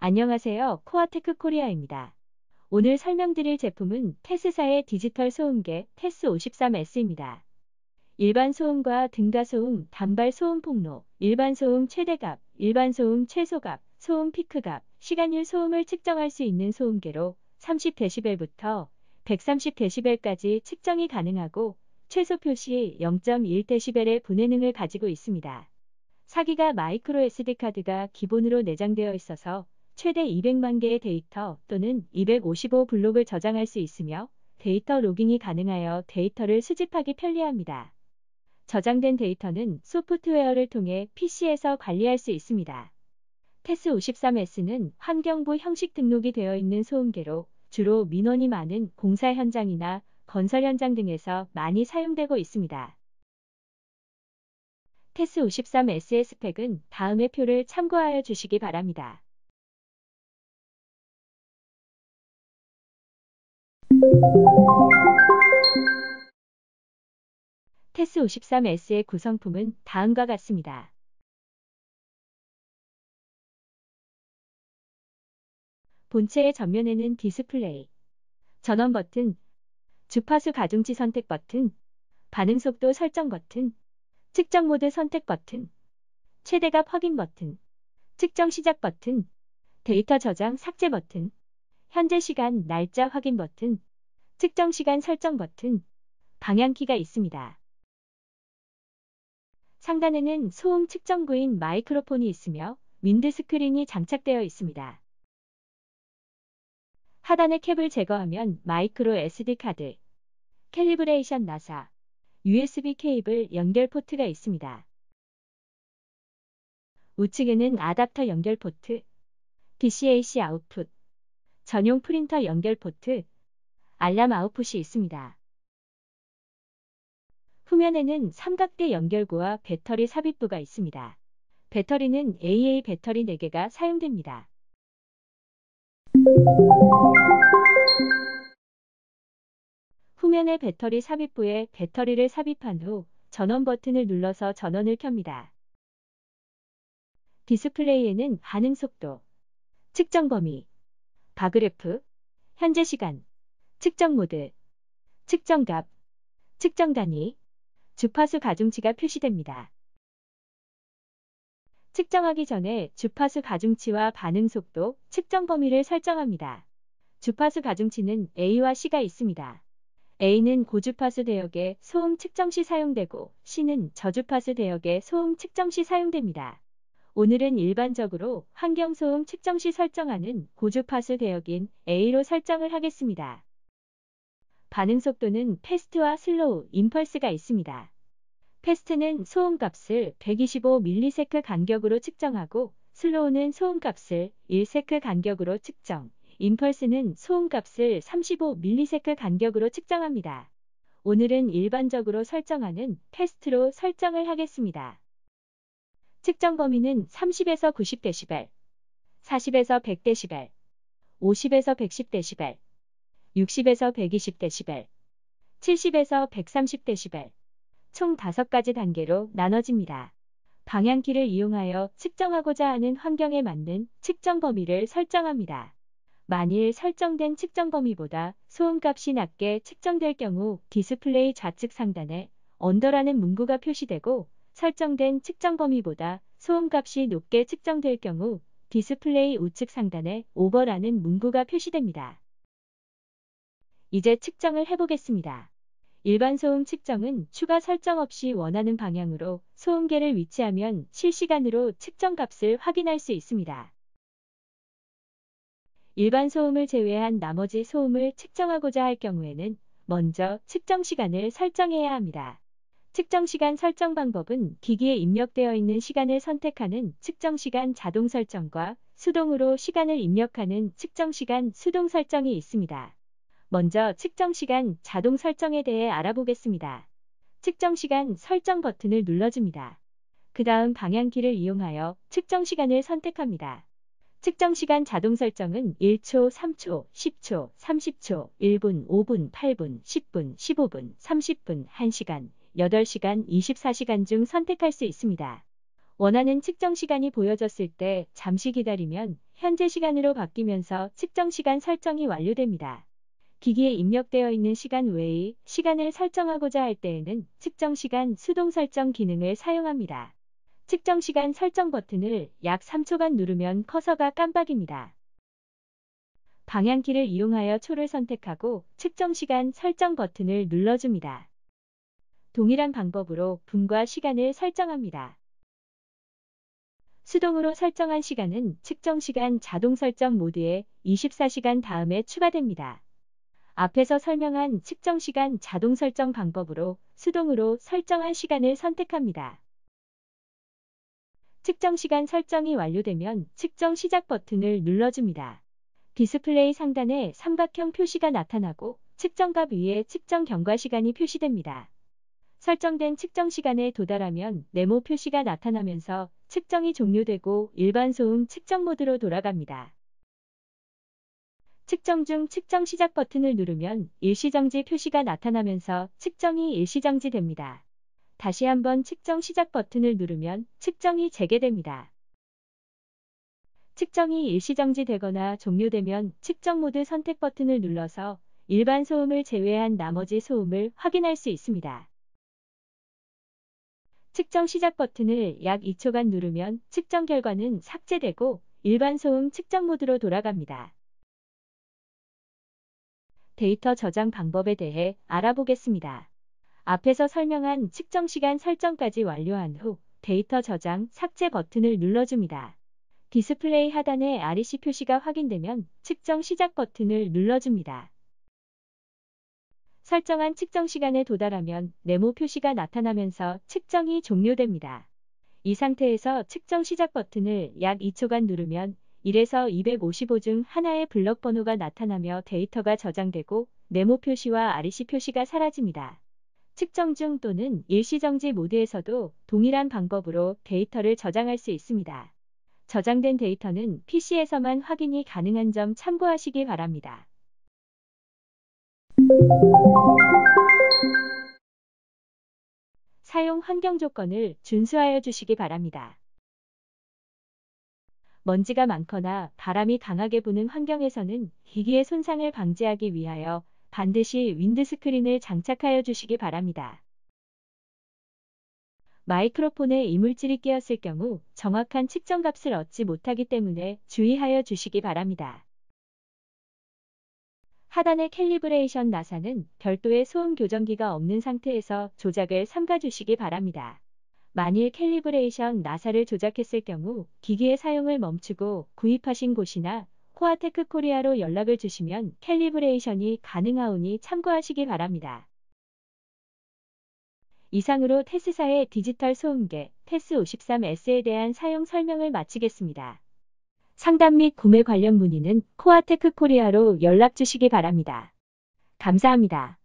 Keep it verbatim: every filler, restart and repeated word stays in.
안녕하세요. 코아테크 코리아입니다. 오늘 설명드릴 제품은 테스사의 디지털 소음계 테스 오십삼 에스입니다. 일반 소음과 등가 소음, 단발 소음 폭로, 일반 소음 최대값, 일반 소음 최소값, 소음 피크값, 시간율 소음을 측정할 수 있는 소음계로 삼십 데시벨부터 백삼십 데시벨까지 측정이 가능하고 최소 표시 영 점 일 데시벨의 분해능을 가지고 있습니다. 사 기가 마이크로 에스디카드가 기본으로 내장되어 있어서 최대 이백만 개의 데이터 또는 이백오십오 블록을 저장할 수 있으며 데이터 로깅이 가능하여 데이터를 수집하기 편리합니다. 저장된 데이터는 소프트웨어를 통해 피시에서 관리할 수 있습니다. 테스 오십삼 에스는 환경부 형식 등록이 되어 있는 소음계로 주로 민원이 많은 공사 현장이나 건설 현장 등에서 많이 사용되고 있습니다. 테스 오십삼 에스의 스펙은 다음의 표를 참고하여 주시기 바랍니다. 테스 오십삼 에스의 구성품은 다음과 같습니다. 본체의 전면에는 디스플레이, 전원 버튼, 주파수 가중치 선택 버튼, 반응 속도 설정 버튼, 측정 모드 선택 버튼, 최대값 확인 버튼, 측정 시작 버튼, 데이터 저장 삭제 버튼, 현재 시간 날짜 확인 버튼, 측정 시간 설정 버튼, 방향키가 있습니다. 상단에는 소음 측정구인 마이크로폰이 있으며 윈드 스크린이 장착되어 있습니다. 하단의 캡을 제거하면 마이크로 에스디카드, 캘리브레이션 나사, 유에스비 케이블 연결 포트가 있습니다. 우측에는 아답터 연결 포트, 디씨에이씨 아웃풋, 전용 프린터 연결 포트, 알람 아웃풋이 있습니다. 후면에는 삼각대 연결구와 배터리 삽입부가 있습니다. 배터리는 에이에이 배터리 네 개가 사용됩니다. 후면의 배터리 삽입부에 배터리를 삽입한 후 전원 버튼을 눌러서 전원을 켭니다. 디스플레이에는 반응 속도, 측정 범위, 바그래프, 현재 시간, 측정 모드, 측정 값, 측정 단위, 주파수 가중치가 표시됩니다. 측정하기 전에 주파수 가중치와 반응 속도, 측정 범위를 설정합니다. 주파수 가중치는 A와 C가 있습니다. A는 고주파수 대역의 소음 측정 시 사용되고 C는 저주파수 대역의 소음 측정 시 사용됩니다. 오늘은 일반적으로 환경소음 측정 시 설정하는 고주파수 대역인 A로 설정을 하겠습니다. 반응 속도는 패스트와 슬로우, 임펄스가 있습니다. 패스트는 소음값을 백이십오 밀리세컨드 간격으로 측정하고 슬로우는 소음값을 일 세컨드 간격으로 측정, 임펄스는 소음값을 삼십오 밀리세컨드 간격으로 측정합니다. 오늘은 일반적으로 설정하는 패스트로 설정을 하겠습니다. 측정 범위는 삼십에서 구십 데시벨, 사십에서 백 데시벨, 오십에서 백십 데시벨, 육십에서 백이십 데시벨, 칠십에서 백삼십 데시벨, 총 다섯 가지 단계로 나눠집니다. 방향키를 이용하여 측정하고자 하는 환경에 맞는 측정 범위를 설정합니다. 만일 설정된 측정 범위보다 소음값이 낮게 측정될 경우 디스플레이 좌측 상단에 언더라는 문구가 표시되고 설정된 측정 범위보다 소음값이 높게 측정될 경우 디스플레이 우측 상단에 오버라는 문구가 표시됩니다. 이제 측정을 해보겠습니다. 일반 소음 측정은 추가 설정 없이 원하는 방향으로 소음계를 위치하면 실시간으로 측정값을 확인할 수 있습니다. 일반 소음을 제외한 나머지 소음을 측정하고자 할 경우에는 먼저 측정 시간을 설정해야 합니다. 측정 시간 설정 방법은 기기에 입력되어 있는 시간을 선택하는 측정 시간 자동 설정과 수동으로 시간을 입력하는 측정 시간 수동 설정이 있습니다. 먼저 측정 시간 자동 설정에 대해 알아보겠습니다. 측정 시간 설정 버튼을 눌러줍니다. 그 다음 방향키를 이용하여 측정 시간을 선택합니다. 측정 시간 자동 설정은 일 초, 삼 초, 십 초, 삼십 초, 일 분, 오 분, 팔 분, 십 분, 십오 분, 삼십 분, 한 시간, 여덟 시간, 이십사 시간 중 선택할 수 있습니다. 원하는 측정 시간이 보여졌을 때 잠시 기다리면 현재 시간으로 바뀌면서 측정 시간 설정이 완료됩니다. 기기에 입력되어 있는 시간 외의 시간을 설정하고자 할 때에는 측정 시간 수동 설정 기능을 사용합니다. 측정 시간 설정 버튼을 약 삼 초간 누르면 커서가 깜빡입니다. 방향키를 이용하여 초를 선택하고 측정 시간 설정 버튼을 눌러줍니다. 동일한 방법으로 분과 시간을 설정합니다. 수동으로 설정한 시간은 측정 시간 자동 설정 모드에 이십사 시간 다음에 추가됩니다. 앞에서 설명한 측정 시간 자동 설정 방법으로 수동으로 설정한 시간을 선택합니다. 측정 시간 설정이 완료되면 측정 시작 버튼을 눌러줍니다. 디스플레이 상단에 삼각형 표시가 나타나고 측정값 위에 측정 경과 시간이 표시됩니다. 설정된 측정 시간에 도달하면 네모 표시가 나타나면서 측정이 종료되고 일반 소음 측정 모드로 돌아갑니다. 측정 중 측정 시작 버튼을 누르면 일시정지 표시가 나타나면서 측정이 일시정지됩니다. 다시 한번 측정 시작 버튼을 누르면 측정이 재개됩니다. 측정이 일시정지되거나 종료되면 측정 모드 선택 버튼을 눌러서 일반 소음을 제외한 나머지 소음을 확인할 수 있습니다. 측정 시작 버튼을 약 이 초간 누르면 측정 결과는 삭제되고 일반 소음 측정 모드로 돌아갑니다. 데이터 저장 방법에 대해 알아보겠습니다. 앞에서 설명한 측정 시간 설정까지 완료한 후 데이터 저장 삭제 버튼을 눌러줍니다. 디스플레이 하단에 알이씨 표시가 확인되면 측정 시작 버튼을 눌러줍니다. 설정한 측정 시간에 도달하면 네모 표시가 나타나면서 측정이 종료됩니다. 이 상태에서 측정 시작 버튼을 약 이 초간 누르면 일에서 이백오십오 중 하나의 블럭 번호가 나타나며 데이터가 저장되고 네모 표시와 알이씨 표시가 사라집니다. 측정 중 또는 일시정지 모드에서도 동일한 방법으로 데이터를 저장할 수 있습니다. 저장된 데이터는 피씨에서만 확인이 가능한 점 참고하시기 바랍니다. 사용 환경 조건을 준수하여 주시기 바랍니다. 먼지가 많거나 바람이 강하게 부는 환경에서는 기기의 손상을 방지하기 위하여 반드시 윈드스크린을 장착하여 주시기 바랍니다. 마이크로폰에 이물질이 끼었을 경우 정확한 측정값을 얻지 못하기 때문에 주의하여 주시기 바랍니다. 하단의 캘리브레이션 나사는 별도의 소음 교정기가 없는 상태에서 조작을 삼가주시기 바랍니다. 만일 캘리브레이션 나사를 조작했을 경우 기기의 사용을 멈추고 구입하신 곳이나 코아테크 코리아로 연락을 주시면 캘리브레이션이 가능하오니 참고하시기 바랍니다. 이상으로 테스사의 디지털 소음계 테스 오십삼 에스에 대한 사용 설명을 마치겠습니다. 상담 및 구매 관련 문의는 코아테크 코리아로 연락 주시기 바랍니다. 감사합니다.